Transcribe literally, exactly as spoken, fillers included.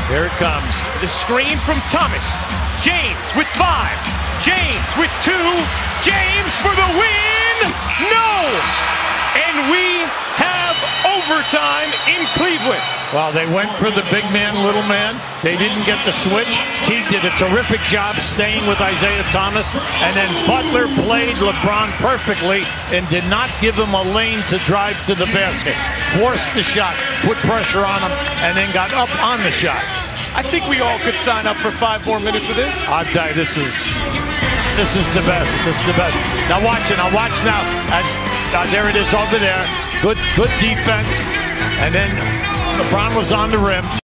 Here it comes. The screen from Thomas. James with five. James with two. James for the win. No! And we have overtime in Cleveland. Well, they went for the big man, little man. They didn't get the switch. T did a terrific job staying with Isaiah Thomas. And then Butler played LeBron perfectly and did not give him a lane to drive to the basket. Forced the shot, put pressure on him, and then got up on the shot. I think we all could sign up for five more minutes of this. I'll tell you, this is this is the best. This is the best. Now watch it. Now watch now. As, uh, there it is over there. Good, good defense. And then LeBron was on the rim.